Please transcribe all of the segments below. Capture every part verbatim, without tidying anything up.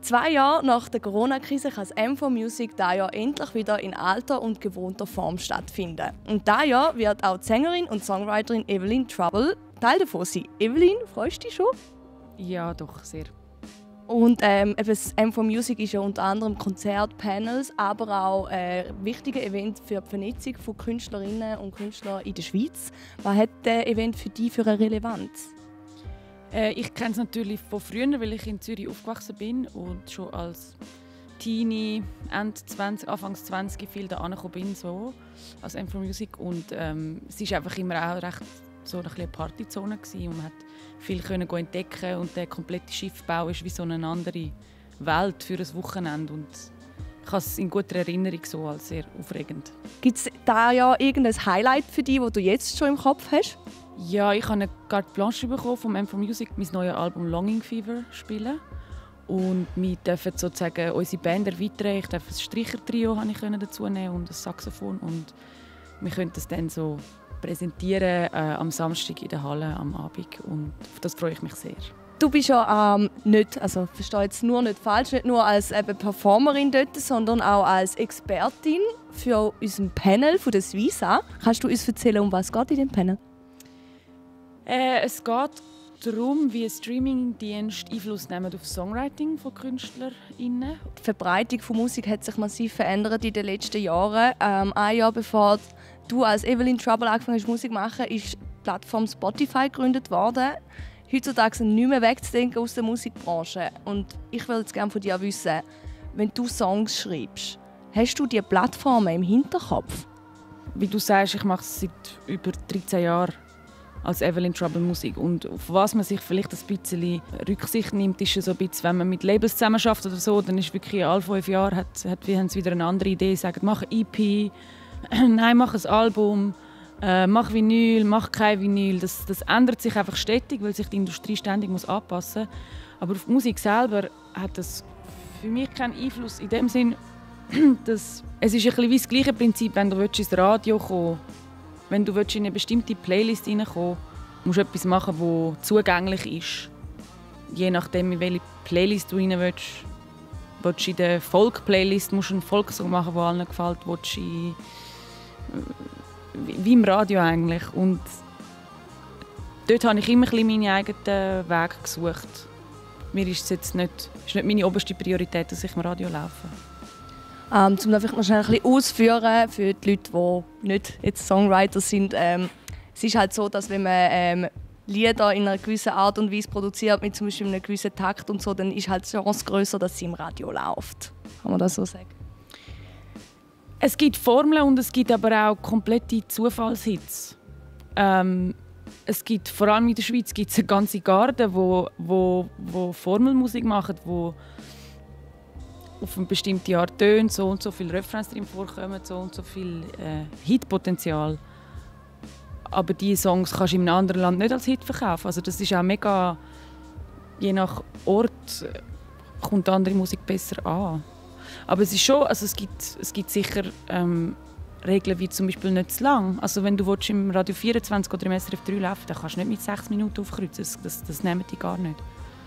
Zwei Jahre nach der Corona-Krise kann das M vier Music dieses Jahr endlich wieder in alter und gewohnter Form stattfinden. Und dieses Jahr wird auch die Sängerin und Songwriterin Evelyn Trouble Teil davon sein. Evelyn, freust du dich schon? Ja, doch, sehr. Und ähm, das M vier Music ist ja unter anderem Konzert, Panels, aber auch ein äh, wichtiges Event für die Vernetzung von Künstlerinnen und Künstlern in der Schweiz. Was hat das Event für dich für eine Relevanz? Äh, ich kenne es natürlich von früher, weil ich in Zürich aufgewachsen bin und schon als Teenie, Ende zwanzig, Anfang zwanzig viel da angekommen bin, so, als M vier Music. Und ähm, es war einfach immer auch recht so eine Partyzone gewesen, und man hat viel können entdecken, und der komplette Schiffbau ist wie so eine andere Welt für ein Wochenende, und ich habe es in guter Erinnerung so als sehr aufregend. Gibt es da ja irgendein Highlight für dich, das du jetzt schon im Kopf hast? Ja, ich habe eine carte blanche bekommen vom M vier Music, mein neues Album Longing Fever spielen, und wir dürfen sozusagen unsere Band erweitern. Ich darf ein Streichertrio habe ich dazu nehmen und ein Saxophon, und wir können das dann so präsentieren äh, am Samstag in der Halle am Abend, und auf das freue ich mich sehr. Du bist ja ähm, nicht, also verstehe jetzt nur nicht falsch, nicht nur als eben Performerin dort, sondern auch als Expertin für unseren Panel von der Swisa. Kannst du uns erzählen, um was es geht in dem Panel? Äh, es geht darum, wie Streamingdienste Einfluss nehmen auf das Songwriting von KünstlerInnen. Die Verbreitung von Musik hat sich massiv verändert in den letzten Jahren. Ähm, ein Jahr bevor du als Evelyn Trouble angefangen hast, Musik zu machen, ist die Plattform Spotify gegründet worden. Heutzutage sind nicht mehr wegzudenken aus der Musikbranche. Und ich will jetzt gerne von dir wissen, wenn du Songs schreibst, hast du diese Plattformen im Hinterkopf? Wie du sagst, ich mache es seit über dreizehn Jahren als Evelyn Trouble Musik. Und auf was man sich vielleicht ein bisschen Rücksicht nimmt, ist so ein bisschen, wenn man mit Labels zusammenarbeitet oder so, dann ist wirklich alle fünf Jahre hat, hat, wir haben wieder eine andere Idee, sagen, mach eine E P, nein, mach ein Album, äh, mach Vinyl, mach kein Vinyl. Das, das ändert sich einfach stetig, weil sich die Industrie ständig muss anpassen muss. Aber auf die Musik selber hat das für mich keinen Einfluss in dem Sinn, dass es ist ein bisschen wie das gleiche Prinzip, wenn du ins Radio kommen willst. Wenn du in eine bestimmte Playlist hineinkommen willst, musst du etwas machen, das zugänglich ist. Je nachdem, in welche Playlist du rein willst. Willst du in der Folk-Playlist musst du einen Folksong machen, der allen gefällt. Willst du in, wie im Radio eigentlich. Und dort habe ich immer ein bisschen meinen eigenen Weg gesucht. Mir ist es jetzt nicht, ist nicht meine oberste Priorität, dass ich im Radio laufe. Ähm, um das vielleicht noch schnell ein bisschen ausführen für die Leute, die nicht jetzt Songwriter sind. Ähm, es ist halt so, dass wenn man ähm, Lieder in einer gewissen Art und Weise produziert, mit zum Beispiel einem gewissen Takt und so, dann ist halt die Chance grösser, dass sie im Radio läuft. Kann man das so sagen? Es gibt Formeln und es gibt aber auch komplette Zufallshits. Ähm, es gibt, vor allem in der Schweiz gibt es eine ganze Garde, wo, wo, wo Formelmusik machen, wo auf ein bestimmtes Jahr tönt, so und so viele Refrains drin vorkommen, so und so viel äh, Hitpotenzial. Aber diese Songs kannst du in einem anderen Land nicht als Hit verkaufen. Also das ist auch mega, je nach Ort äh, kommt andere Musik besser an. Aber es ist schon, also es gibt, es gibt sicher ähm, Regeln wie zum Beispiel nicht zu lang. Also wenn du willst, im Radio vierundzwanzig oder im S R F drei laufen, dann kannst du nicht mit sechs Minuten aufkreuzen. Das, das, das nehmen die gar nicht.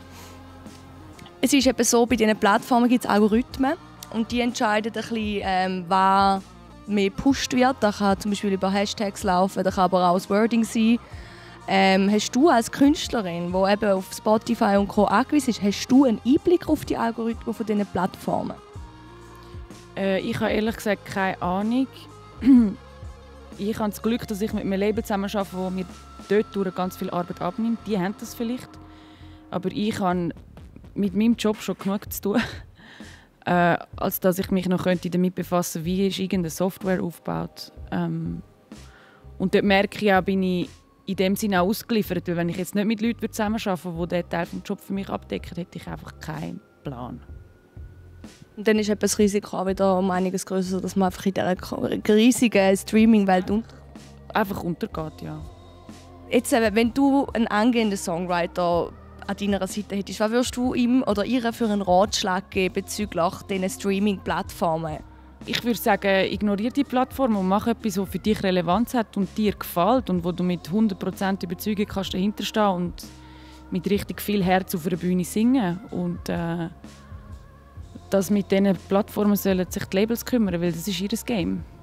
Es ist eben so, bei diesen Plattformen gibt es Algorithmen und die entscheiden ein bisschen, ähm, was mehr gepusht wird. Das kann zum Beispiel über Hashtags laufen, das kann aber auch das Wording sein. Ähm, hast du als Künstlerin, die eben auf Spotify und Co. angewiesen ist, hast du einen Einblick auf die Algorithmen von diesen Plattformen? Äh, ich habe ehrlich gesagt keine Ahnung. Ich habe das Glück, dass ich mit einem Label zusammenarbeite, das mir dort ganz viel Arbeit abnimmt. Die haben das vielleicht. Aber ich habe mit meinem Job schon genug zu tun, äh, als dass ich mich noch damit befassen könnte, wie ist irgendeine Software aufgebaut. Ähm, und dort merke ich auch, bin ich in dem Sinne auch ausgeliefert, weil wenn ich jetzt nicht mit Leuten zusammenarbeite, die diesen Teil des Jobs für mich abdecken, hätte ich einfach keinen Plan. Und dann ist eben das Risiko auch wieder um einiges grösser, dass man einfach in dieser riesigen Streaming-Welt un- einfach untergeht, ja. Jetzt, wenn du einen angehenden Songwriter an deiner Seite hättest, was würdest du ihm oder ihr für einen Ratschlag geben bezüglich diesen Streaming-Plattformen? Ich würde sagen, ignoriere die Plattform und mach etwas, was für dich Relevanz hat und dir gefällt und wo du mit hundert Prozent Überzeugung kannst dahinterstehen und mit richtig viel Herz auf einer Bühne singen. Und äh, dass mit diesen Plattformen sollen sich die Labels kümmern, weil das ist ihr Game.